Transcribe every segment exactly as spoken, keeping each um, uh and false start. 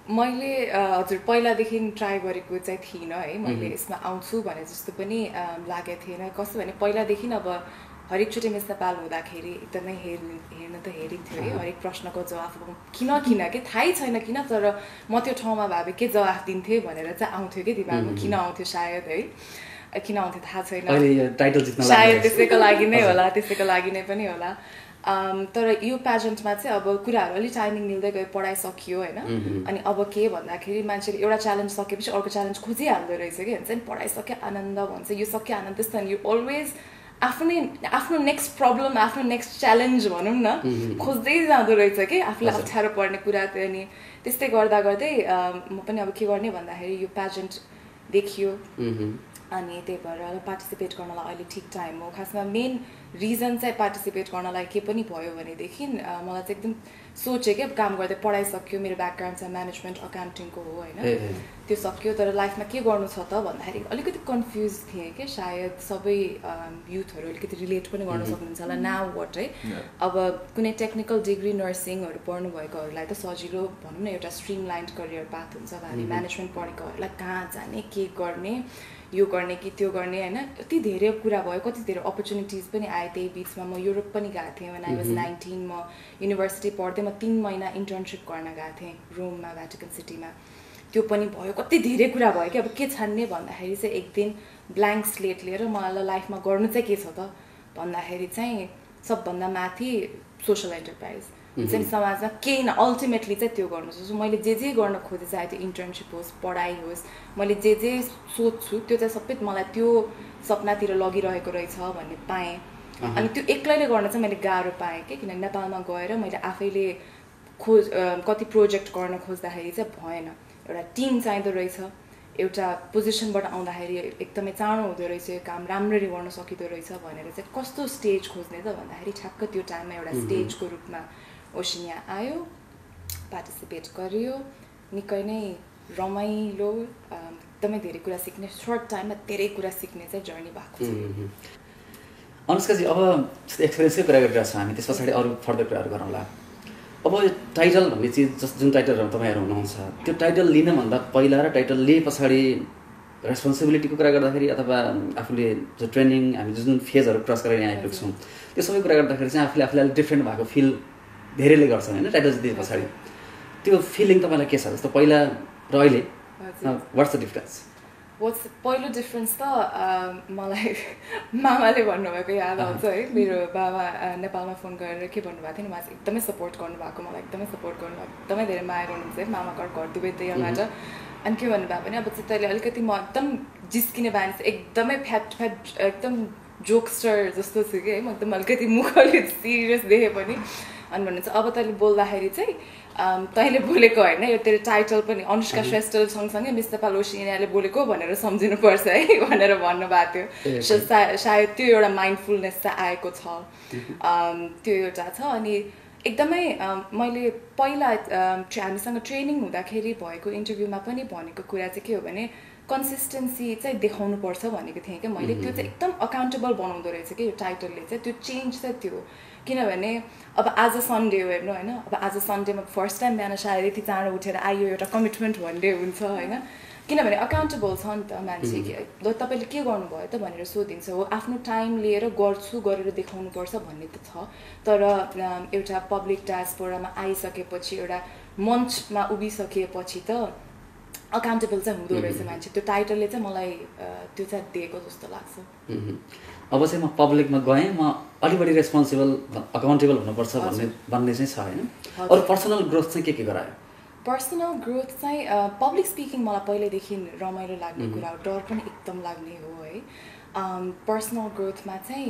मैले हजुर पहिलादेखि ट्राई गरेको चाहिँ थिइनँ है मैले यसमा आउँछु भने जस्तो पनि लागेको थिएन कस्तो भने पहिलादेखि अब हरेकचोटि मिस नेपाल हुँदाखेरि एकदमै हेर्नु हेर्न त हेरेको थियो है हरेक प्रश्नको जवाफ किन किन के थाहै छैन किन तर म त्यो ठाउँमा भए के जवाफ दिन्थेँ भनेर चाहिँ आउँथ्यो कि दिमागमा किन आउँथ्यो सायद है किन आउँथ्यो थाहा छैन सायद त्यसैको लागि नै होला त्यसैको लागि नै पनि होला तर यो प्याजेन्टमा चाहिँ अब कुराहरू अलिक टाइमिङ मिल्दै गयो पढाइ सकियो होइन अनि अब के भन्दाखेरि मान्छेले एउटा च्यालेन्ज सकेपछि अर्को च्यालेन्ज खोजिहाल्दो रहेछ कि भन्छ नि पढाइ सक्यो आनन्द भन्छ यो सक्यो आनन्द त्यस्तो यु अलवेज आफ्नै आफ्नो नेक्स्ट प्रब्लम आफ्नो नेक्स्ट च्यालेन्ज भनौँ न खोज्दै जाँदो रहेछ कि आफूलाई अप्ठ्यारो पर्ने कुरा त्यो अनि त्यस्तै गर्दा गर्दै म पनि अब के गर्ने भन्दाखेरि यो प्याजेन्ट देखियो अनि त्यही भएर पार्टिसिपेट गर्नलाई अहिले ठिक टाइम हो खासमा मेन रिजन चाहिँ पार्टिसिपेट गर्नलाई के पनि भयो भनेदेखि मलाई चाहिँ एकदम सोचेँ कि अब काम गर्दै पढाइ सक्यो मेरो ब्याकग्राउन्ड चाहिँ म्यानेजमेन्ट अकाउन्टिङको हो होइन त्यो सक्यो तर लाइफमा के गर्नु छ त भन्दाखेरि अलिकति कन्फ्युज थिएँ कि सायद सबै युथहरू अलिकति रिलेट पनि गर्न सक्नुहुन्छ होला नाउ वाट है अब कुनै टेक्निकल डिग्री नर्सिङहरू पढ्नु भएकोहरूलाई त सजिलो भनौँ न एउटा स्ट्रिम लाइन्ड करियर पाथ हुन्छ अब हामी म्यानेजमेन्ट पढेकोहरूलाई कहाँ जाने के गर्ने यो गर्ने कि त्यो गर्ने होइन यति धेरै कुरा भयो कति धेरै अपर्च्युनिटिज पनि आयो त्यही बिचमा म युरोप पनि गएको थिएँ when I was nineteen म युनिभर्सिटी पढ्दै म तीन महिना इन्टर्नसिप गर्न गएको थिएँ रोममा भ्याटिकन सिटीमा त्यो पनि भयो कति धेरै कुरा भयो कि अब के छान्ने भन्दाखेरि चाहिँ एक दिन ब्ल्याङ्क स्लेट लिएर मलाई लाइफमा गर्नु चाहिँ के छ त भन्दाखेरि चाहिँ सबभन्दा माथि सोसल एन्टरप्राइज चाहिँ समाजमा केही न अल्टिमेटली चाहिँ त्यो गर्नु सक्छु मैले जे जे गर्न खोजेँ चाहे त्यो इन्टर्नसिप होस् पढाइ होस् मैले जे जे सोध्छु त्यो चाहिँ सबै मलाई त्यो सपनातिर लगिरहेको रहेछ भन्ने पाएँ अनि त्यो एक्लैले गर्न चाहिँ मैले गाह्रो पाएँ कि किनभने नेपालमा गएर मैले आफैले खोज कति प्रोजेक्ट गर्न खोज्दाखेरि चाहिँ भएन एउटा टिम चाहिँदो रहेछ एउटा पोजिसनबाट आउँदाखेरि एकदमै चाँडो हुँदो रहेछ काम राम्ररी गर्न सकिँदो रहेछ भनेर चाहिँ कस्तो स्टेज खोज्ने त भन्दाखेरि ठ्याक्क त्यो टाइममा एउटा स्टेजको रूपमा ओसिनिया आयो पार्टिसिपेट गरियो निकै नै रमाइलो एकदमै धेरै कुरा सिक्ने सर्ट टाइममा धेरै कुरा सिक्ने चाहिँ जर्नी भएको छ अनुष्काजी अब एक्सपिरियन्सकै कुरा गरिरहेको छ हामी त्यस पछाडि अरू फर्दर कुराहरू गरौँला अब टाइटल भन्ने चिज जस जुन टाइटलहरू तपाईँहरू हुनुहुन्छ त्यो टाइटल लिनभन्दा पहिला र टाइटल लिए पछाडि रेस्पोन्सिबिलिटीको कुरा गर्दाखेरि अथवा आफूले जो ट्रेनिङ हामी जुन फेजहरू क्रस गरेर यहाँ आइपुग्छौँ छौँ त्यो सबै कुरा गर्दाखेरि चाहिँ आफूले आफूलाई अलिक डिफ्रेन्ट भएको फिल धेरैले गर्छ होइन टाइटल दिए पछाडि त्यो फिलिङ तपाईँलाई के छ जस्तो पहिला र अहिले वाट्स द डिफरेन्स वाट्स पहिलो डिफरेन्स त मलाई मामाले भन्नुभएको याद आउँछ है मेरो बाबा नेपालमा फोन गरेर के भन्नुभएको थियो नि उहाँ एकदमै सपोर्ट गर्नुभएको मलाई एकदमै सपोर्ट गर्नुभएको एकदमै धेरै माया गर्नुहुन्छ है मामा घर घर दुवैतिरबाट अनि के भन्नुभयो भने अब चाहिँ तैँले अलिकति म एकदम जिस्किने बानी एकदमै फ्याट फ्याट एकदम जोक्स्टर जस्तो छु कि है म एकदम अलिकति मुख अलिकति सिरियस देखेँ पनि अनि भन्नुहुन्छ अब तैँले बोल्दाखेरि चाहिँ तैँले बोलेको होइन यो तेरो टाइटल पनि अनुष्का श्रेष्ठ सँगसँगै मिस नेपाल ओसिनियाले बोलेको भनेर सम्झिनुपर्छ है भनेर भन्नुभएको थियो सायद त्यो एउटा माइन्डफुलनेस चाहिँ आएको छ त्यो एउटा छ अनि एकदमै मैले पहिला हामीसँग ट्रेनिङ हुँदाखेरि भएको इन्टरभ्यूमा पनि भनेको कुरा चाहिँ के हो भने कन्सिस्टेन्सी चाहिँ देखाउनुपर्छ भनेको थिएँ कि मैले त्यो चाहिँ एकदम अकाउन्टेबल बनाउँदो रहेछ कि यो टाइटलले चाहिँ त्यो चेन्ज चाहिँ त्यो किनभने अब आज सन्डे हो हेर्नु होइन अब आज सन्डेमा फर्स्ट टाइम बिहान सायद यति चाँडो उठेर आयो एउटा कमिटमेन्ट भन्ने हुन्छ होइन किनभने अकाउन्टेबल छ नि त मान्छे ल तपाईँले के गर्नुभयो त भनेर सोधिन्छ हो आफ्नो टाइम लिएर गर्छु गरेर देखाउनुपर्छ भन्ने त छ तर एउटा पब्लिक डायस्पोरामा आइसकेपछि एउटा मञ्चमा उभिसकेपछि त अकाउन्टेबल चाहिँ हुँदो रहेछ मान्छे त्यो टाइटलले चाहिँ मलाई त्यो चाहिँ दिएको जस्तो लाग्छ अब चाहिँ म पब्लिकमा गएँ म अलि बढी रेस्पोन्सिबल अकाउन्टेबल हुनुपर्छ भन्ने भन्ने चाहिँ छ होइन अरू पर्सनल ग्रोथ चाहिँ के के गरायो पर्सनल ग्रोथ चाहिँ पब्लिक स्पिकिङ मलाई पहिल्यैदेखि रमाइलो लाग्ने कुरा हो डर पनि एकदम लाग्ने हो है पर्सनल ग्रोथमा चाहिँ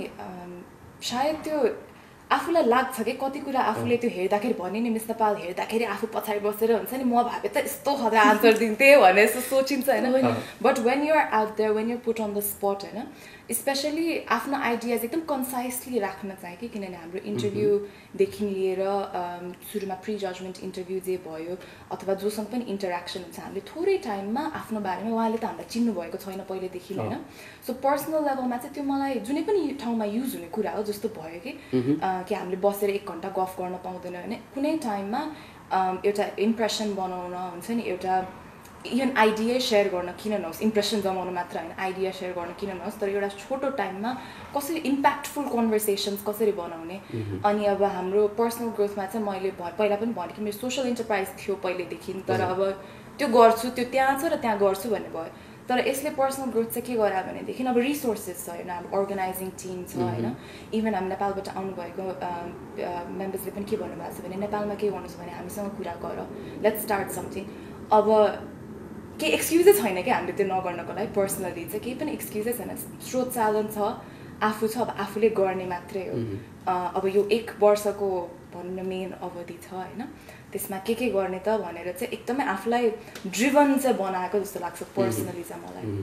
सायद त्यो आफूलाई लाग्छ कि कति कुरा आफूले त्यो हेर्दाखेरि भने नि मिस नेपाल हेर्दाखेरि आफू पछाडि बसेर हुन्छ नि म भावे त यस्तो खाले आन्सर दिन्थेँ भने जस्तो सोचिन्छ होइन but when you're out there when you're put on the spot होइन स्पेसली आफ्नो आइडियाज एकदम कन्साइसली राख्न चाहिँ कि किनभने हाम्रो इन्टरभ्यूदेखि लिएर सुरुमा प्री जजमेन्ट इन्टरभ्यू जे भयो अथवा जोसँग पनि इन्टरेक्सन हुन्छ हामीले थोरै टाइममा आफ्नो बारेमा उहाँले त हामीलाई चिन्नुभएको छैन पहिलेदेखि होइन सो पर्सनल लेभलमा चाहिँ त्यो मलाई जुनै पनि ठाउँमा युज हुने कुरा हो जस्तो भयो कि कि हामीले बसेर एक घन्टा गफ गर्न पाउँदैन होइन कुनै टाइममा एउटा इम्प्रेसन बनाउन हुन्छ नि एउटा इभन आइडिया सेयर गर्न किन नहोस् इम्प्रेसन जमाउनु मात्र होइन आइडिया सेयर गर्न किन नहोस् तर एउटा छोटो टाइममा कसरी इम्प्याक्टफुल कन्भर्सेसन्स कसरी बनाउने अनि अब हाम्रो पर्सनल ग्रोथमा चाहिँ मैले पहिला पनि भने कि मेरो सोसल इन्टरप्राइज थियो पहिलेदेखि तर अब त्यो गर्छु त्यो त्यहाँ छ र त्यहाँ गर्छु भन्ने भयो तर यसले पर्सनल ग्रोथ चाहिँ के गरायो भनेदेखि अब रिसोर्सेस छ होइन हाम्रो अर्गनाइजिङ टिम छ होइन इभन हामी नेपालबाट आउनुभएको मेम्बर्सले पनि के भन्नुभएको छ भने नेपालमा के गर्नु छ भने हामीसँग कुरा गर लेट्स स्टार्ट समथिङ अब केही एक्सक्युजै छैन क्या हामीले त्यो नगर्नको लागि पर्सनली चाहिँ केही पनि एक्सक्युजै छैन स्रोत साधन छ आफू छ अब आफूले गर्ने मात्रै हो अब यो एक वर्षको भन्न मेन अवधि छ होइन त्यसमा के के गर्ने त भनेर चाहिँ एकदमै आफूलाई ड्रिभन चाहिँ बनाएको जस्तो लाग्छ पर्सनली चाहिँ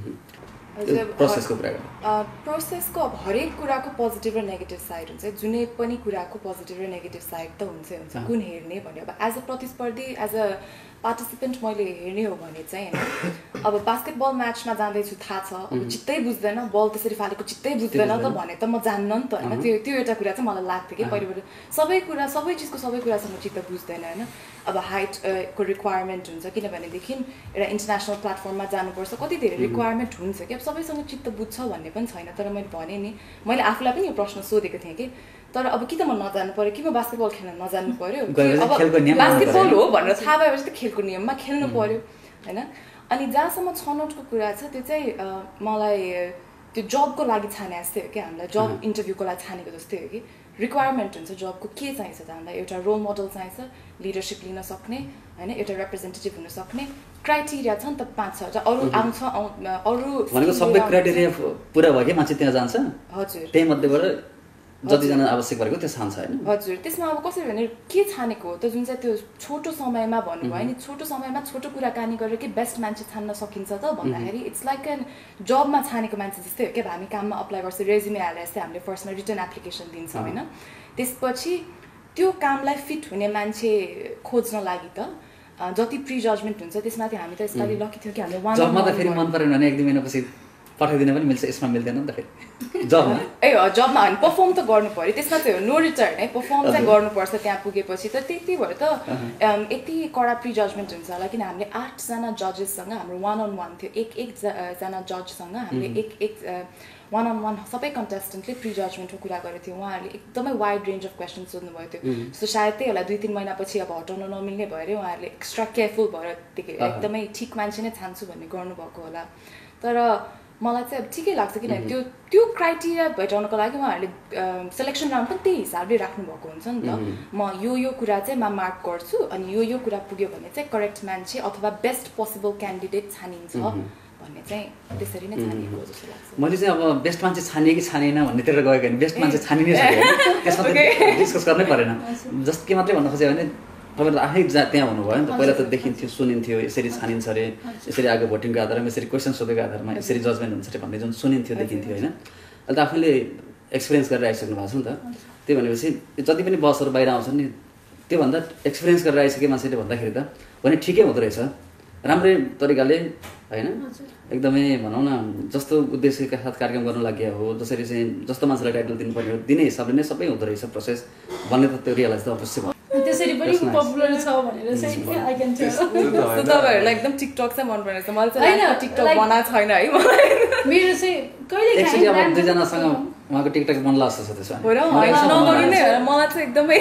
मलाई प्रोसेसको कुरा प्रोसेसको अब हरेक कुराको पोजिटिभ र नेगेटिभ साइड हुन्छ जुनै पनि कुराको पोजिटिभ र नेगेटिभ साइड त हुन्छै हुन्छ कुन हेर्ने भन्यो अब एज अ प्रतिस्पर्धी एज अ पार्टिसिपेन्ट मैले हेर्ने हो भने चाहिँ होइन अब बास्केटबल म्याचमा जाँदैछु थाहा छ अब चित्तै बुझ्दैन बल त्यसरी फालेको चित्तै बुझ्दैन त भने त म जान्न नि त होइन त्यो त्यो एउटा कुरा चाहिँ मलाई लाग्थ्यो कि पहिलोपल्ट सबै कुरा सबै चिजको सबै कुरासँग चित्त बुझ्दैन होइन अब हाइटको रिक्वायरमेन्ट हुन्छ किनभनेदेखि एउटा इन्टरनेसनल प्लेटफर्ममा जानुपर्छ कति धेरै रिक्वायरमेन्ट हुन्छ कि अब सबैसँग चित्त बुझ्छ भन्ने पनि छैन तर मैले भने नि मैले आफूलाई पनि यो प्रश्न सोधेको थिएँ कि तर अब कि त म नजानु पर्यो कि म बास्केटबल खेल्न नजानु पर्यो अब बास्केटबल हो भनेर थाहा भएपछि त खेलको नियममा खेल्नु पर्यो होइन अनि जहाँसम्म छनौटको कुरा छ त्यो चाहिँ मलाई त्यो जबको लागि छाने जस्तै हो कि हामीलाई जब इन्टरभ्यूको लागि छानेको जस्तै हो कि रिक्वायरमेन्ट हुन्छ जबको के चाहिन्छ त हामीलाई एउटा रोल मोडल चाहिन्छ लिडरसिप लिन सक्ने होइन एउटा रिप्रेजेन्टेटिभ हुन सक्ने क्राइटेरिया छ नि त पाँच छवटा अरू आउँछ अरू भनेको सबै क्राइटेरिया पुरा भयो कि मान्छे त्यहाँ जान्छ हजुर त्यही मध्येबाट जतिजना आवश्यक परेको त्यो छान्छ होइन हजुर त्यसमा अब कसरी भने के छानेको हो त जुन चाहिँ त्यो छोटो समयमा भन्नुभयो नि छोटो समयमा छोटो कुराकानी गरेर के बेस्ट मान्छे छान्न सकिन्छ त भन्दाखेरि इट्स लाइक एन जबमा छानेको मान्छे जस्तै हो क्या हामी काममा अप्लाई गर्छौँ रेज्युमे हालेर चाहिँ हामीले फर्स्टमा रिटर्न एप्लिकेसन दिन्छौँ होइन त्यसपछि त्यो कामलाई फिट हुने मान्छे खोज्न लागि त जति प्री जजमेन्ट हुन्छ त्यसमाथि हामी त यसपालि लकी थियो कि हामीले वान जबमा त फेरि मन परेन भने एक दुई महिनापछि पठाइदिन पनि मिल्छ यसमा मिल्दैन नि त फेरि जबमा ए जबमा हामी पर्फर्म त गर्नु पर्यो त्यसमा चाहिँ नो रिटर्न है पर्फर्म चाहिँ गर्नुपर्छ त्यहाँ पुगेपछि त त्यति भएर त यति कडा प्री जजमेन्ट हुन्छ होला किन हामीले आठजना जजेससँग हाम्रो वान अन वान थियो एक एकजना जजसँग हामीले एक एक वान अन वान सबै कन्टेस्टेन्टले प्री जजमेन्टको कुरा गरेको थियो उहाँहरूले एकदमै वाइड रेन्ज अफ क्वेसन सोध्नुभएको थियो सो सायद त्यही होला दुई तिन महिनापछि अब हटाउन नमिल्ने भएर उहाँहरूले एक्स्ट्रा केयरफुल भएर एकदमै ठिक मान्छे नै छान्छु भन्ने गर्नुभएको होला तर मलाई चाहिँ अब ठिकै लाग्छ किनभने त्यो त्यो क्राइटेरिया भेटाउनको लागि उहाँहरूले सेलेक्सन राउन्ड पनि त्यही हिसाबले राख्नुभएको हुन्छ नि त म यो यो कुरा चाहिँ म मार्क गर्छु अनि यो यो कुरा पुग्यो भने चाहिँ करेक्ट मान्छे अथवा बेस्ट पोसिबल क्यान्डिडेट छानिन्छ भन्ने चाहिँ त्यसरी नै छानिएको जस्तो लाग्छ मैले चाहिँ अब बेस्ट मान्छे छानिए कि छानिएन भन्नेतिर गएको भने बेस्ट मान्छे छानिनै सक्यो त्यसमा त डिस्कस गर्नै परेन जस्ट के मात्रै भन्नु खोजेँ भने तपाईँले आफै जा त्यहाँ हुनुभयो नि त पहिला त देखिन्थ्यो सुनिन्थ्यो यसरी छानिन्छ अरे यसरी आएको भोटिङको आधारमा यसरी क्वेसन सोधेको आधारमा यसरी जजमेन्ट हुन्छ अरे भन्ने जुन सुनिन्थ्यो देखिन्थ्यो होइन अहिले त आफूले एक्सपिरियन्स गरेर आइसक्नु भएको छ नि त त्यही भनेपछि जति पनि बसहरू बाहिर आउँछन् नि त्योभन्दा एक्सपिरियन्स गरेर आइसके मान्छेले भन्दाखेरि त भने ठिकै हुँदो रहेछ राम्रै तरिकाले होइन एकदमै भनौँ न जस्तो उद्देश्यका साथ कार्यक्रम गर्नु लागि हो जसरी चाहिँ जस्तो मान्छेलाई टाइटल दिनुपर्ने हो दिने हिसाबले नै सबै हुँदो रहेछ प्रोसेस भन्ने त त्यो रियलाइज त अवश्य भयो त्यसरी पनि पपुलर छ भनेर चाहिँ आई क्यान टेल तपाईहरुलाई एकदम टिकटक चाहिँ मन पर्छ मलाई चाहिँ टिकटक बनाएको छैन है मलाई मेरो चाहिँ कहिले खाइ एक्चुअली दुई जनासँग उहाँको टिकटक बनला जस्तो छ त्यसमा हो र हैन नगर्नु नै हो मलाई चाहिँ एकदमै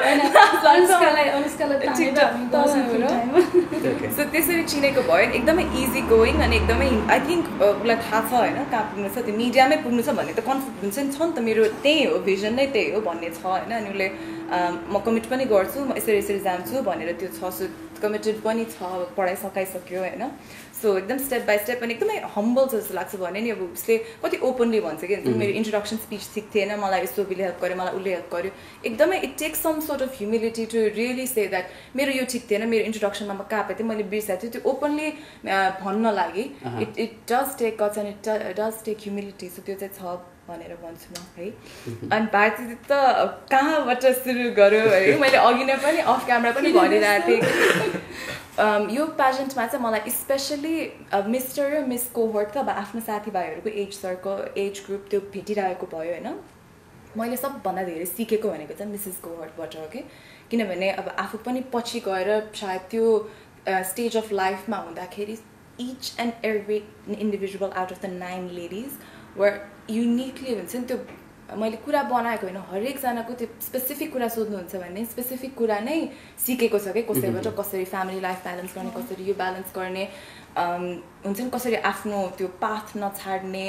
अनुष्कालाई अनुष्कालाई सो त्यसरी चिनेको भयो एकदमै इजी गोइङ अनि एकदमै आई थिङ्क उसलाई थाहा छ होइन कहाँ पुग्नु छ त्यो मिडियामै पुग्नु छ भन्ने त कन्फिडेन्स छ नि त मेरो त्यही हो भिजन नै त्यही हो भन्ने छ होइन अनि उसले म कमिट पनि गर्छु म यसरी यसरी जान्छु भनेर त्यो छ सो कमिटेड पनि छ पढाइ सकाइसक्यो होइन सो एकदम स्टेप बाई स्टेप अनि एकदमै हम्बल छ जस्तो लाग्छ भने नि अब उसले कति ओपनली भन्छ कि मेरो इन्ट्रोडक्सन स्पिच ठिक थिएन मलाई यस्तो उसले हेल्प गर्यो मलाई उसले हेल्प गर्यो एकदमै it takes some sort of humility to really say that मेरो यो ठिक थिएन मेरो इन्ट्रोडक्सनमा म कहाँ पाएँ मैले बिर्साएको थिएँ त्यो ओपनली भन्न लागि it it does take guts and it does take humility so त्यो चाहिँ छ भनेर भन्छु म है अनि भारती त कहाँबाट सुरु गर्यो है मैले अघि नै पनि अफ क्यामेरा पनि भनिरहेको थिएँ यो पेजेन्टमा चाहिँ मलाई स्पेसली मिस्टर र मिस कोहोर्ट त अब आफ्नो साथीभाइहरूको एज सर्कल एज ग्रुप त्यो भेटिरहेको भयो होइन मैले सबभन्दा धेरै सिकेको भनेको चाहिँ मिसेस कोहोर्टबाट हो कि किनभने अब आफू पनि पछि गएर सायद त्यो स्टेज अफ लाइफमा हुँदाखेरि each and every individual out of the nine ladies were uniquely हुन्छ नि त्यो मैले कुरा बनाएको हैन हरेकजनाको त्यो स्पेसिफिक कुरा सोध्नुहुन्छ भने स्पेसिफिक कुरा नै सिकेको छ के कसैबाट कसरी फ्यामिली लाइफ ब्यालेन्स गर्ने कसरी यो ब्यालेन्स गर्ने हुन्छ नि कसरी आफ्नो त्यो पाथ नछाड्ने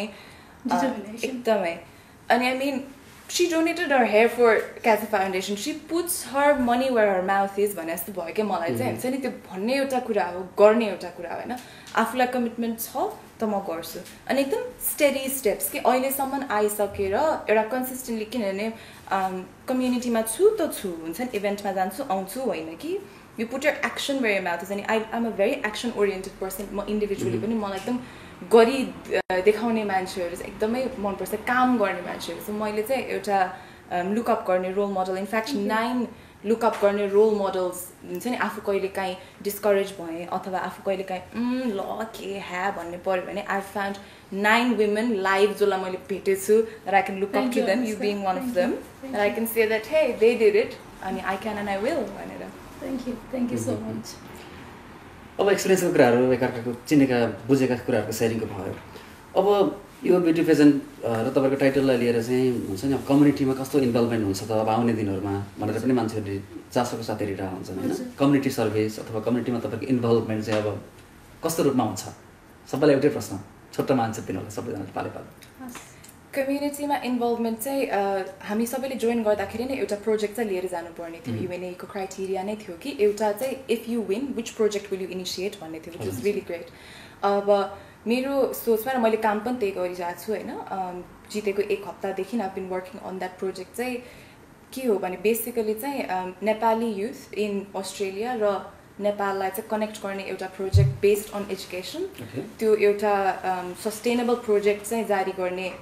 एकदमै अनि I mean she donated her hair for Kathy Foundation. She puts her money where her mouth is भने जस्तो भयो के मलाई चाहिँ हुन्छ नि त्यो भन्ने एउटा कुरा हो गर्ने एउटा कुरा होइन आफूलाई कमिटमेन्ट छ त म गर्छु अनि एकदम स्टेडी स्टेप्स कि अहिलेसम्म आइसकेर एउटा कन्सिस्टेन्टली किनभने कम्युनिटीमा छु त छु हुन्छ नि इभेन्टमा जान्छु आउँछु होइन कि you put your action where your mouth is अनि I am a very action oriented person म इन्डिभिजुअली पनि मलाई एकदम गरी देखाउने मान्छेहरू चाहिँ एकदमै मनपर्छ काम गर्ने मान्छेहरू चाहिँ मैले चाहिँ एउटा लुकअप गर्ने role model in fact nine look up गर्ने रोल मोडल्स हुन्छ नि आफू कहिले काहीँ डिस्करेज भएँ अथवा आफू कहिले काहीँ ल के ह्या भन्ने पऱ्यो भने I found nine women live जसलाई मैले भेटेको छु that I can look up to them, you being one of them, and I can say that hey they did it अनि I can and I will भनेर Thank you, thank you so much. अब एक्सपिरियन्सको कुराहरू एकअर्काको चिनेका बुझेका कुराहरूको सेयरिङको भयो अब यो ब्युटी पेजेन्ट र तपाईँको टाइटललाई लिएर चाहिँ हुन्छ नि अब कम्युनिटीमा कस्तो इन्भल्भमेन्ट हुन्छ त अब आउने दिनहरूमा भनेर पनि मान्छेहरूले चासोको साथ हेरिरहेको हुन्छन् होइन कम्युनिटी सर्भिस अथवा कम्युनिटीमा तपाईँको इन्भल्भमेन्ट चाहिँ अब कस्तो रूपमा हुन्छ सबैलाई एउटै प्रश्न छोटो मान्छे दिनलाई सबैजनाले पाले पाले कम्युनिटीमा इन्भल्भमेन्ट चाहिँ हामी सबैले जोइन गर्दाखेरि नै एउटा प्रोजेक्ट चाहिँ लिएर जानुपर्ने थियो युएनएको क्राइटेरिया नै थियो कि एउटा चाहिँ if you win which project will you initiate भन्ने थियो विच इज रियली ग्रेट अब मेरो सोचमा र मैले काम पनि त्यही गरिरहेको छु होइन जितेको एक हप्तादेखि I been working on that project चाहिँ के हो भने बेसिकली चाहिँ नेपाली युथ इन अस्ट्रेलिया र नेपाललाई चाहिँ कनेक्ट गर्ने एउटा प्रोजेक्ट बेस्ड अन एजुकेसन त्यो एउटा सस्टेनेबल प्रोजेक्ट चाहिँ जारी गर्ने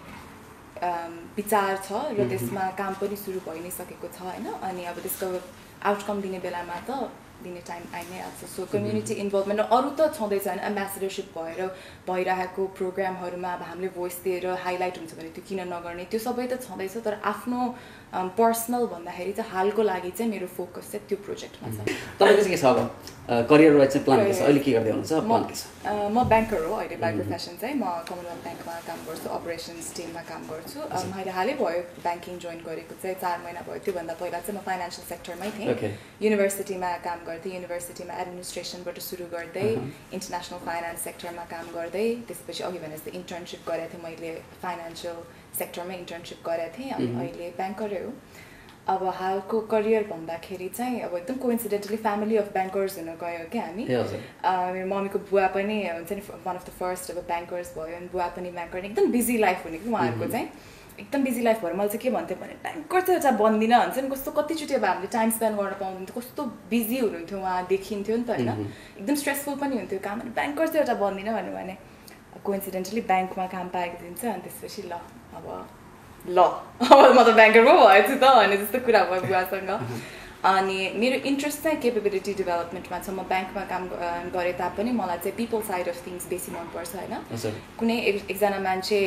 विचार छ र त्यसमा काम पनि सुरु भइ नै सकेको छ होइन अनि अब त्यसको आउटकम दिने बेलामा त दिने टाइम आइ नै आएको छ सो कम्युनिटी इन्भल्भमेन्ट अरू त छँदैछ होइन एम्बेसेडरसिप भएर भइरहेको प्रोग्रामहरूमा अब हामीले भोइस दिएर हाइलाइट हुन्छ भने त्यो किन नगर्ने त्यो सबै त छँदैछ तर आफ्नो पर्सनल भन्दाखेरि चाहिँ हालको लागि चाहिँ मेरो फोकस चाहिँ त्यो प्रोजेक्टमा छ तपाईँको चाहिँ के छ अब करियर वाइज चाहिँ प्लान के छ अहिले के गर्दै हुनुहुन्छ प्लान के छ म ब्याङ्कर हो अहिले बाई प्रोफेसन चाहिँ म कमनवेल्थ ब्याङ्कमा काम गर्छु अपरेसन्स टिममा काम गर्छु मैले हालै भयो ब्याङ्किङ जोइन गरेको चाहिँ चार महिना भयो त्योभन्दा पहिला चाहिँ म फाइनेन्सियल सेक्टरमै थिएँ युनिभर्सिटीमा काम गर्थेँ युनिभर्सिटीमा एडमिनिस्ट्रेसनबाट सुरु गर्दै इन्टरनेसनल फाइनेन्स सेक्टरमा काम गर्दै त्यसपछि अघि भने जस्तै इन्टर्नसिप गरेको थिएँ मैले फाइनेन्सियल सेक्टरमा इन्टर्नसिप गरेको थिएँ अनि अहिले ब्याङ्करै हो अब हालको करियर भन्दाखेरि चाहिँ अब एकदम कोइन्सिडेन्टली फ्यामिली अफ ब्याङ्कर्स हुन गयो क्या हामी मेरो मम्मीको बुवा पनि हुन्छ नि वान अफ द फर्स्ट अब ब्याङ्कर्स भयो अनि बुवा पनि ब्याङ्कर एकदम बिजी लाइफ हुने कि उहाँहरूको चाहिँ एकदम बिजी लाइफ भएर मैले चाहिँ के भन्थेँ भने ब्याङ्कर चाहिँ एउटा बन्दिनँ हुन्छ नि कस्तो कतिचोटि अब हामीले टाइम स्पेन्ड गर्न पाउँदैन कस्तो बिजी हुनुहुन्थ्यो उहाँ देखिन्थ्यो नि त होइन एकदम स्ट्रेसफुल पनि हुन्थ्यो काम अनि ब्याङ्कर चाहिँ एउटा बन्दिनँ भन्यो भने कोइन्सिडेन्टली ब्याङ्कमा काम पाएको दिन्छ अनि त्यसपछि ल अब ल अब म त ब्याङ्कर पो भएछु त भन्ने जस्तो कुरा भयो बुवासँग अनि मेरो इन्ट्रेस्ट चाहिँ केपेबिलिटी डेभलपमेन्टमा छ म ब्याङ्कमा काम गरे तापनि मलाई चाहिँ पिपल साइड अफ थिङ्स बेसी मनपर्छ होइन कुनै एकजना मान्छे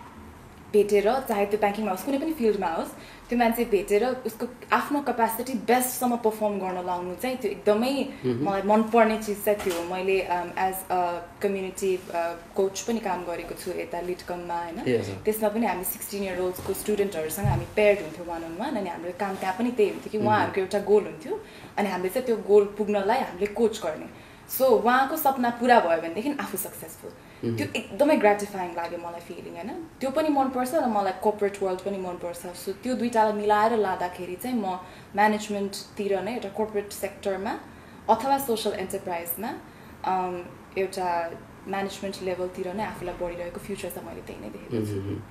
भेटेर चाहे त्यो ब्याङ्किङमा होस् कुनै पनि फिल्डमा होस् त्यो मान्छे भेटेर उसको आफ्नो क्यापेसिटी बेस्टसम्म पर्फर्म गर्न लाउनु चाहिँ त्यो एकदमै मलाई मनपर्ने चिज चाहिँ थियो मैले एज अ कम्युनिटी कोच पनि काम गरेको छु यता लिटकममा होइन त्यसमा पनि हामी सिक्सटिन इयर ओल्ड्सको स्टुडेन्टहरूसँग हामी पेयर्ड हुन्थ्यौँ वान अन वान अनि हाम्रो काम त्यहाँ पनि त्यही हुन्थ्यो कि उहाँहरूको एउटा गोल हुन्थ्यो अनि हामीले चाहिँ त्यो गोल पुग्नलाई हामीले कोच गर्ने सो उहाँको सपना पुरा भयो भनेदेखि आफू सक्सेसफुल त्यो एकदमै ग्रेटिफाइङ लाग्यो मलाई फिलिङ होइन त्यो पनि मनपर्छ र मलाई कर्पोरेट वर्ल्ड पनि मनपर्छ सो त्यो दुइटालाई मिलाएर लाँदाखेरि चाहिँ म म्यानेजमेन्टतिर नै एउटा कर्पोरेट सेक्टरमा अथवा सोसल एन्टरप्राइजमा एउटा म्यानेजमेन्ट लेभलतिर नै आफूलाई बढिरहेको फ्युचर चाहिँ मैले त्यही नै देखेको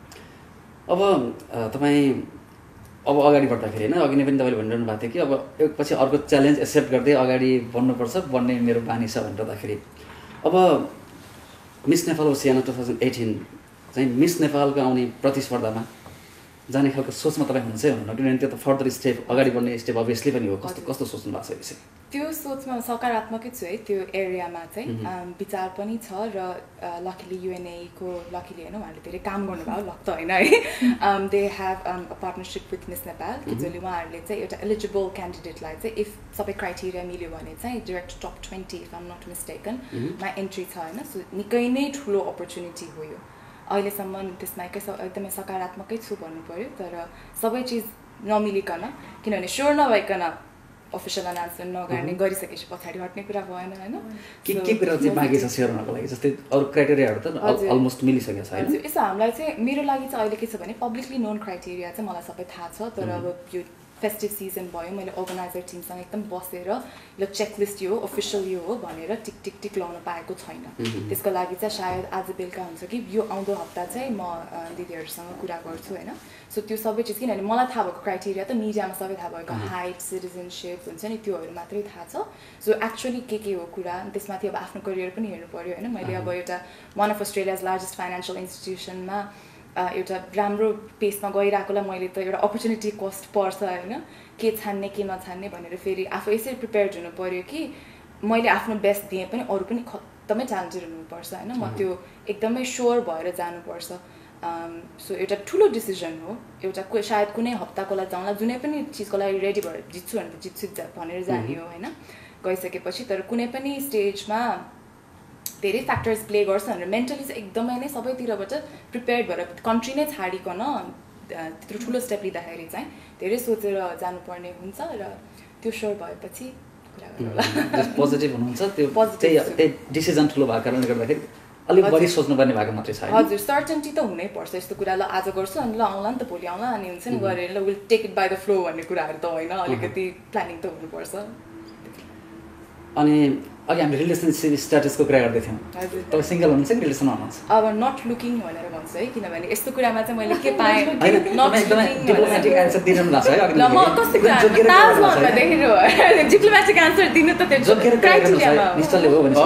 छु अब तपाईँ अब अगाडि बढ्दाखेरि होइन अघि नै पनि तपाईँले भनिरहनु भएको थियो कि अब एकपछि अर्को च्यालेन्ज एक्सेप्ट गर्दै अगाडि बढ्नुपर्छ बढ्ने मेरो बानी छ भनिरहँदाखेरि अब Miss Nepal Oceania two thousand eighteen चाहिँ मिस नेपालको आउने प्रतिस्पर्धामा जाने खालको सोचमा तपाईँ हुन्छै हुनुहुन्न किनभने त्यो त फर्दर स्टेप अगाडि बढ्ने स्टेप अभियसली पनि हो कस्तो कस्तो सोच्नु भएको छ विषय त्यो सोचमा सकारात्मकै छु है त्यो एरियामा चाहिँ विचार पनि छ र लकिली युएनएको लकिली होइन उहाँहरूले धेरै काम गर्नुभयो लक त होइन है they have a partnership with Miss Nepal कि जसले उहाँहरूले चाहिँ एउटा एलिजिबल क्यान्डिडेटलाई चाहिँ इफ सबै क्राइटेरिया मिल्यो भने चाहिँ direct top twenty if I'm not मिस्टेकनमा एन्ट्री छ होइन सो निकै नै ठुलो अपर्च्युनिटी हो यो अहिलेसम्म त्यसमा एकै एकदमै सकारात्मकै छु भन्नु पऱ्यो तर सबै चिज नमिलिकन किनभने स्योर नभइकन अफिसियल अनाउन्समेन्ट नगर्ने गरिसकेपछि पछाडि हट्ने कुरा भएन होइन के के कुरा चाहिँ बाँकी छ सेयर हुनको लागि जस्तै अरू क्राइटेरियाहरू त अलमोस्ट मिलिसकेको छ होइन यसो हामीलाई चाहिँ मेरो लागि चाहिँ अहिले के छ भने पब्लिकली नोन क्राइटेरिया चाहिँ मलाई सबै थाहा छ तर अब यो फेस्टिभ सिजन भयो मैले अर्गनाइजर टिमसँग एकदम बसेर ल चेकलिस्ट यो अफिसियल यो हो भनेर टिक टिक टिक लाउन पाएको छैन त्यसको लागि चाहिँ सायद आज बेलुका हुन्छ कि यो आउँदो हप्ता चाहिँ म दिदीहरूसँग कुरा गर्छु होइन सो त्यो सबै चिज किनभने मलाई थाहा भएको क्राइटेरिया त मिडियामा सबै थाहा भएको हाइट सिटिजनसिप हुन्छ नि त्योहरू मात्रै थाहा छ सो एक्चुअली के के हो कुरा त्यसमाथि अब आफ्नो करियर पनि हेर्नु पऱ्यो होइन मैले अब एउटा one of Australia's largest financial इन्स्टिट्युसनमा एउटा राम्रो पेसमा गइरहेकोलाई मैले त एउटा अपर्च्युनिटी कस्ट पर्छ होइन के छान्ने के नछान्ने भनेर फेरि आफू यसरी प्रिपेयर्ड हुनु पऱ्यो कि मैले आफ्नो बेस्ट दिएँ पनि अरू पनि खत्तमै च्यालेन्जेड हुनुपर्छ होइन म त्यो एकदमै स्योर भएर जानुपर्छ सो एउटा ठुलो डिसिजन हो एउटा सायद कुनै हप्ताको लागि जाउँला जुनै पनि चिजको लागि रेडी भएर जित्छु भने त जित्छु भनेर जाने हो होइन गइसकेपछि तर कुनै पनि स्टेजमा धेरै फ्याक्टर्स प्ले गर्छ भनेर मेन्टली चाहिँ एकदमै नै सबैतिरबाट प्रिपेयर्ड भएर कन्ट्री नै छाडिकन त्यत्रो ठुलो स्टेप लिँदाखेरि चाहिँ धेरै सोचेर जानुपर्ने हुन्छ र त्यो स्योर भएपछि कुरा गरौँला पोजिटिभ हुनुहुन्छ त्यो त्यही डिसिजन ठुलो भएको कारणले गर्दाखेरि अलिक बढी सोच्नुपर्ने भएको मात्रै छ हजुर सर्टेन्टी त हुनैपर्छ यस्तो कुरा ल आज गर्छु अनि ल आउँला नि त भोलि आउँला अनि हुन्छ नि गरेर ल will take it by the flow भन्ने कुराहरू त होइन अलिकति प्लानिङ त हुनुपर्छ अनि अघि हामीले रिलेसनसिप स्ट्याटसको कुरा गर्दै थियौँ तपाईँ सिङ्गल हुनुहुन्छ कि रिलेसनमा हुनुहुन्छ अब नट लुकिङ भनेर भन्छु है किनभने यस्तो कुरामा चाहिँ मैले के पाएँ डिप्लोमेटिक आन्सर दिनु भएको छ है म कस्तो कुरा देखेर डिप्लोमेटिक आन्सर दिनु त त्यो क्राइटेरियामा मिस्टरले हो भने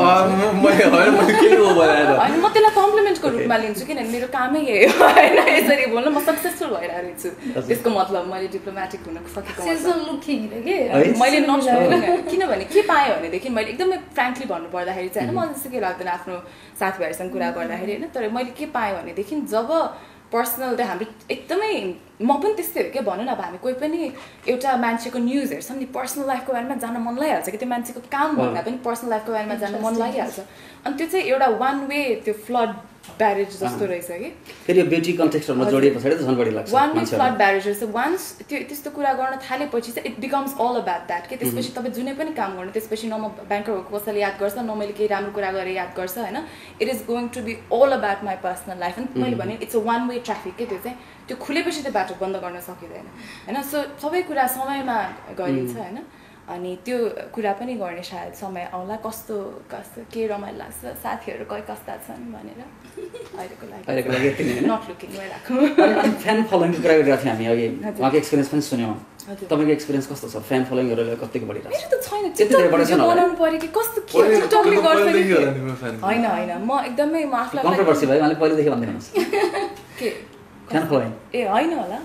अनि म त्यसलाई कम्प्लिमेन्टको रूपमा लिन्छु किनभने मेरो कामै यही हो होइन यसरी बोल्नु म सक्सेसफुल भइरहेको छु त्यसको मतलब मैले डिप्लोमेटिक हुन सकेको मैले नट किनभने के पाएँ भनेदेखि मैले एकदमै फ्रेङ्कली भन्नु पर्दाखेरि चाहिँ होइन मलाई त्यस्तो के लाग्दैन आफ्नो साथीभाइहरूसँग कुरा गर्दाखेरि होइन तर मैले के पाएँ भनेदेखि जब पर्सनल त हाम्रो एकदमै म पनि त्यस्तै हो क्या भनौँ न अब हामी कोही पनि एउटा मान्छेको न्युज हेर्छौँ नि पर्सनल लाइफको बारेमा जान मन लागिहाल्छ कि त्यो मान्छेको काम भन्दा पनि पर्सनल लाइफको बारेमा जान मन लागिहाल्छ अनि त्यो चाहिँ एउटा वान वे त्यो फ्लड ब्यारेज जस्तो रहेछ कि फेरि ब्युटी कन्टेक्स्टमा जोडिए पछाडि त झन् बढी लाग्छ वान वे फ्लड ब्यारेज रहेछ वान्स त्यो त्यस्तो कुरा गर्न थालेपछि चाहिँ it becomes all about that के त्यसपछि तपाईँ जुनै पनि काम गर्नु त्यसपछि न म ब्याङ्कर कसैले याद गर्छ न मैले केही राम्रो कुरा गरेर याद गर्छ होइन it is going to be all about my personal life अनि मैले भने it's a one way traffic के त्यो चाहिँ त्यो खुलेपछि त्यो बाटो बन्द गर्न सकिँदैन होइन सो सबै कुरा समयमा गरिन्छ होइन अनि त्यो कुरा पनि गर्ने सायद समय आउला कस्तो कस्तो के रमाइलो लाग्छ साथीहरू कहीँ कस्ता छन् भनेर अहिलेको लागि नट लुकिङ राखौँ अनि फ्यान फलोइङको कुरा गरिरहेको थियौँ हामी अघि उहाँको एक्सपिरियन्स पनि सुन्यौँ तपाईँको एक्सपिरियन्स कस्तो छ फ्यान फलोइङहरू कतिको बढिरहेको मेरो त छैन टिकटक बनाउनु पर्यो कि कस्तो के टिकटकले गर्छ कि होइन होइन म एकदमै म आफूलाई कन्ट्रोभर्सी भयो मैले पहिलेदेखि भन्दिनुहोस् के फ्यान फलोइङ ए होइन होला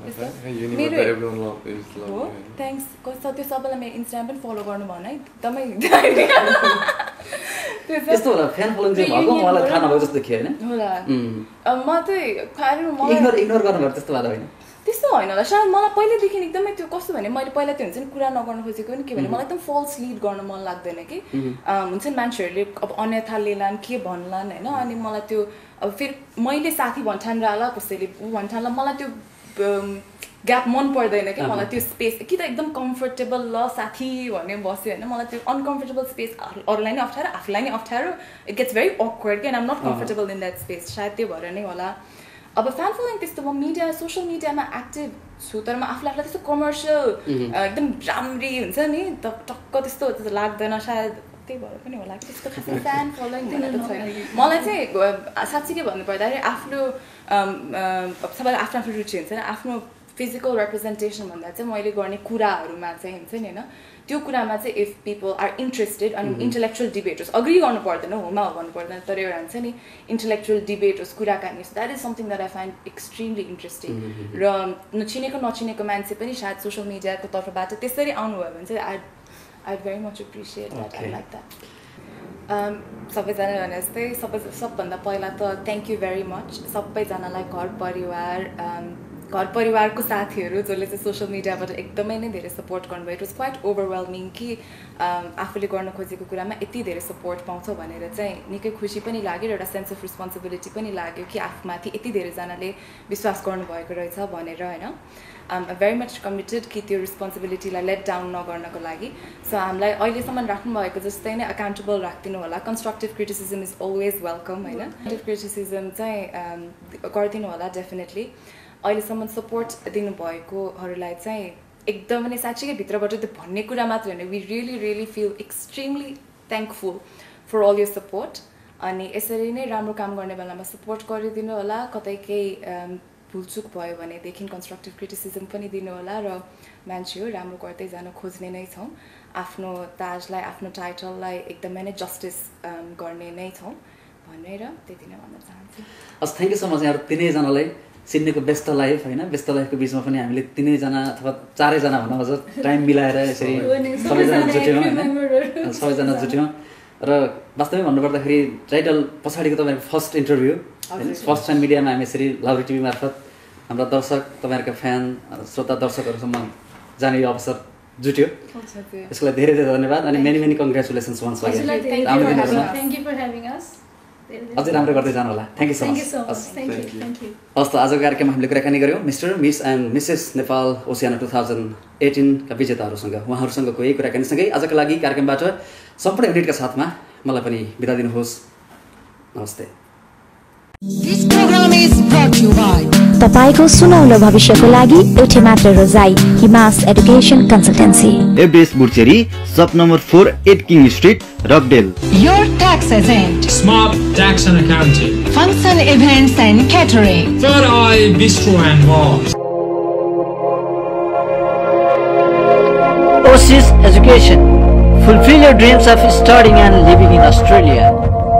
हो थ्याङ्क्स कस्तो त्यो सबैलाई मेरो इन्स्टाग्राम पनि फलो गर्नु भन है एकदमै त्यस्तो होला फ्यान फलोइङ चाहिँ भएको मलाई थाहा नभएको जस्तो देखियो होइन होला म चाहिँ इग्नोर इग्नोर गर्नुभयो त्यस्तो भएको होइन त्यस्तो होइन होला सायद मलाई पहिल्यैदेखि एकदमै त्यो कस्तो भने मैले पहिला त्यो हुन्छ नि कुरा नगर्नु खोजेको नि के भने मलाई एकदम फल्स लिड गर्न मन लाग्दैन कि हुन्छ नि मान्छेहरूले अब अन्यथा लिलान् के भन्लान् होइन अनि मलाई त्यो अब फेरि मैले साथी भन्ठान्ला कसैले ऊ भन्ठान्ला मलाई त्यो ग्याप मन पर्दैन कि मलाई त्यो स्पेस कि त एकदम कम्फर्टेबल ल साथी भन्ने बस्यो होइन मलाई त्यो अनकम्फर्टेबल स्पेस अरूलाई नै अप्ठ्यारो आफूलाई नै अप्ठ्यारो इट गेट्स भेरी अक्वर्ड कि and I'm not comfortable in that space सायद त्यो भएर नै होला अब फ्यान फलोइङ त्यस्तो म मिडिया सोसियल मिडियामा एक्टिभ छु तर म आफूलाई आफूलाई त्यस्तो कमर्सियल एकदम राम्री हुन्छ नि त टक्क त्यस्तो त्यस्तो लाग्दैन सायद त्यही भएर पनि होला त्यस्तो खासै फ्यान फलोइङ भनेर त छैन मलाई चाहिँ साँच्चै के भन्नुपर्दाखेरि आफ्नो सबैलाई आफ्नो आफ्नो रुचि हुन्छ नि आफ्नो फिजिकल रिप्रेजेन्टेसन भन्दा चाहिँ मैले गर्ने कुराहरूमा चाहिँ हुन्छ नि होइन त्यो कुरामा चाहिँ इफ पिपल आर इन्ट्रेस्टेड अनि इन्टेलेक्चुअल डिबेटर्स अग्री गर्नु पर्दैन होमा हो भन्नु पर्दैन तर एउटा हुन्छ नि इन्टेलेक्चुअल डिबेटर्स कुराकानी that is something that I find extremely interesting र नचिनेको नचिनेको मान्छे पनि सायद सोसियल मिडियाको तर्फबाट त्यसरी आउनुभयो भने चाहिँ I I very much appreciate that I like that सबैजना भने जस्तै सबै सबभन्दा पहिला त थ्याङ्क यू भेरी मच सबैजनालाई घर परिवार घर परिवारको साथीहरू जसले चाहिँ सोसियल मिडियाबाट एकदमै नै धेरै सपोर्ट गर्नुभयो इट वाज क्वाइट ओभरवेल्मिङ कि आफूले गर्न खोजेको कुरामा यति धेरै सपोर्ट पाउँछ भनेर चाहिँ निकै खुसी पनि लाग्यो र एउटा सेन्स अफ रेस्पोन्सिबिलिटी पनि लाग्यो कि आफूमाथि यति धेरैजनाले विश्वास गर्नुभएको रहेछ भनेर होइन आम भेरी मच कमिटेड कि त्यो रेस्पोन्सिबिलिटीलाई लेट डाउन नगर्नको लागि सो हामीलाई अहिलेसम्म राख्नुभएको जस्तै नै अकाउन्टेबल राखिदिनु होला constructive criticism is always welcome होइन कन्स्ट्रक्टिभ क्रिटिसिजम चाहिँ गरिदिनु होला डेफिनेटली अहिलेसम्म सपोर्ट दिनुभएकोहरूलाई चाहिँ एकदमै नै साँच्चीकै भित्रबाट त्यो भन्ने कुरा मात्र होइन we really really feel extremely thankful for all your support अनि यसरी नै राम्रो काम गर्ने बेलामा सपोर्ट गरिदिनु होला कतै केही भुलचुक भयो भनेदेखि कन्स्ट्रक्टिभ क्रिटिसिजम पनि दिनु होला र मान्छे हो राम्रो गर्दै जान खोज्ने नै छौँ आफ्नो ताजलाई आफ्नो टाइटललाई एकदमै नै जस्टिस गर्ने नै छौँ भनेर त्यति नै भन्न चाहन्छु हस् थ्याङ्क यू सो मच यहाँ तिनैजनालाई सिडनीको व्यस्त लाइफ होइन व्यस्त लाइफको बिचमा पनि हामीले तिनैजना अथवा चारैजना भनौँ अझ टाइम मिलाएर यसरी सबैजना जुट्यौँ होइन सबैजना जुट्यौँ र वास्तवमै भन्नुपर्दाखेरि टाइटल पछाडिको तपाईँहरूको फर्स्ट इन्टरभ्यू होइन फर्स्ट टाइम मिडियामा हामी यसरी लाउरी टिभी मार्फत हाम्रा दर्शक तपाईँहरूका फ्यान श्रोता दर्शकहरूसम्म जाने अवसर जुट्यो यसको लागि धेरै धेरै धन्यवाद अनि many many congratulations once again अझै राम्रो गर्दै जानु होला थ्याङ्क यू सो मच हस् त आजको कार्यक्रममा हामीले कुराकानी गऱ्यौँ mister miss and missus Nepal Oceania two thousand एटिनका विजेताहरूसँग उहाँहरूसँगको यही कुराकानीसँगै आजको लागि कार्यक्रमबाट सम्पूर्ण युनिटका साथमा मलाई पनि बिदा दिनुहोस् नमस्ते तपाईको सुनौलो भविष्यको लागि एउटै मात्र रोजाइ हिमास एडुकेसन कन्सल्टेन्सी एभरेस्ट बुर्चेरी सब number four eight king street Rockdale Your tax agent Smart Tax and Accounting Function Events and Catering Third Eye Bistro and Bar Oasis Education Fulfill your dreams of studying and living in Australia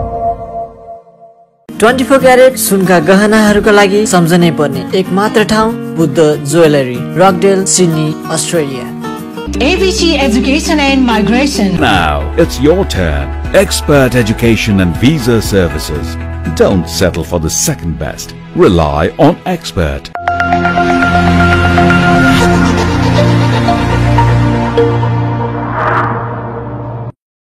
चौबिस carat सुनका गहनाहरूका लागि सम्झनै पर्ने एक मात्र ठाउँ Buddha jewellery Rockdale Sydney Australia A B C Education and Migration. Now it's your turn. Expert Education and Visa Services. Don't settle for the second best. Rely on Expert.